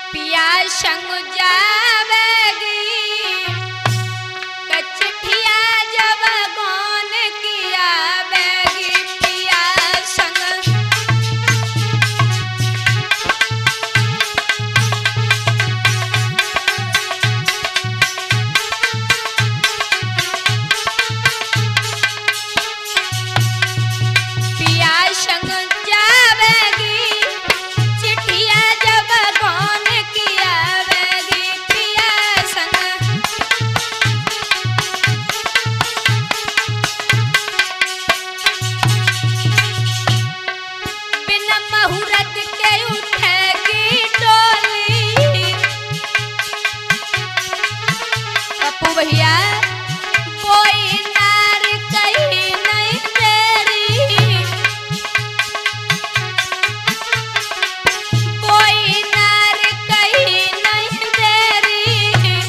पिया संग जावेगी कचठिया जब कौन किया बेगी पिया संग पिया संग जावेगी चिट्ठिया जब कौन किया बेगी पिया संग बिना मुहूर्त के उठेगी डोली पप्पू भैया कोई नार कहीं नहीं तेरी कोई नार कहीं नहीं तेरी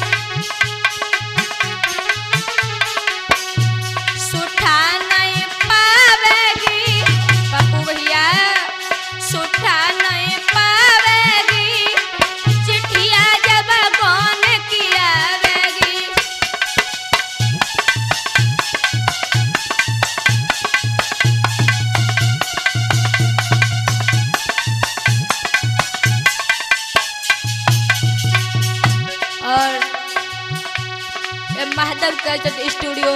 सुठा नहीं पावेगी पप्पू भैया सुठा नहीं पावेगी चिट्ठिया जब कौन किया बेगी और ये महादेव कैसेट स्टूडियो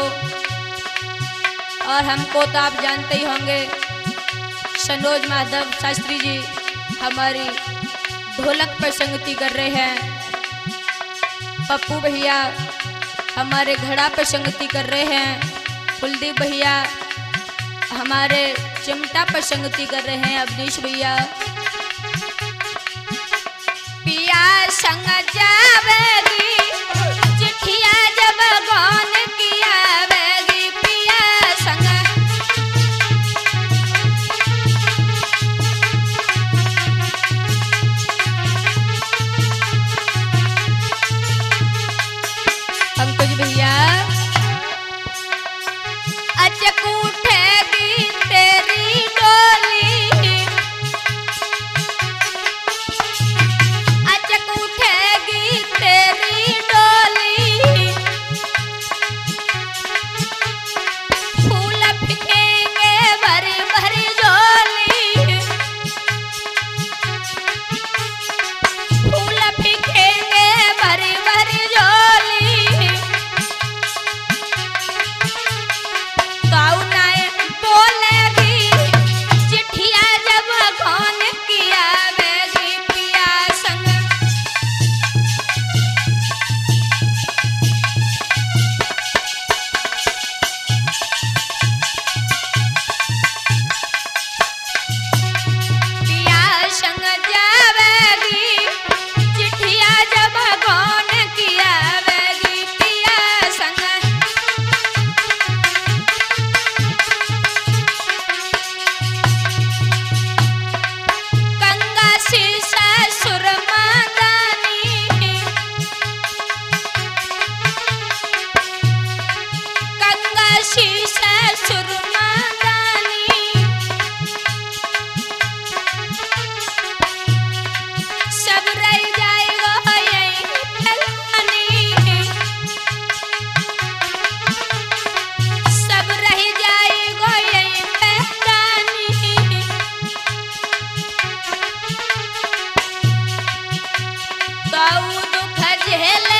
और हमको तो आप जानते ही होंगे सनोज माधव शास्त्री जी हमारी ढोलक पर संगति कर रहे हैं। पप्पू भैया हमारे घड़ा पर संगति कर रहे हैं। कुलदीप भैया हमारे चिमटा पर संगति कर रहे हैं। अवनीश भैया पिया संग जावेगी चिट्ठिया जब कौन किया बेगी पिया संग पंकज भैया अचक उठेगी तेरी डोली अचक उठेगी तेरी डोली फूल फेंकेंगे भरी भरी झोली फूल फेंकेंगे भरी भरी झोली काऊ नाय बोलेगी चिट्ठिया जब कौन किया बेगी पिया संग पिया संग जावेगी चिट्ठिया जब कौन किया बेगी पिया संग गंगा शीशा सुरमादानी गंगा शीशा सुरमादानी सब रह जाएगा यही फैलानी सब रह जाएगा यही फैलानी काऊ दुख झेल